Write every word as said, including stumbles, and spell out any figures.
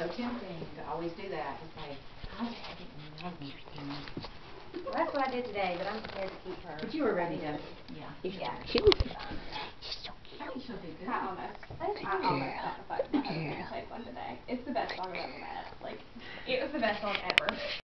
so tempting to always do that. To say, I didn't know you. Well, that's what I did today, but I'm prepared to keep her. But you were ready to, yeah. Yeah. Cute. She's so cute. I think she'll do good. I almost, I, I almost sacrificed my husband to play one today. It's the best dog I've ever met. Like, it was the best dog ever.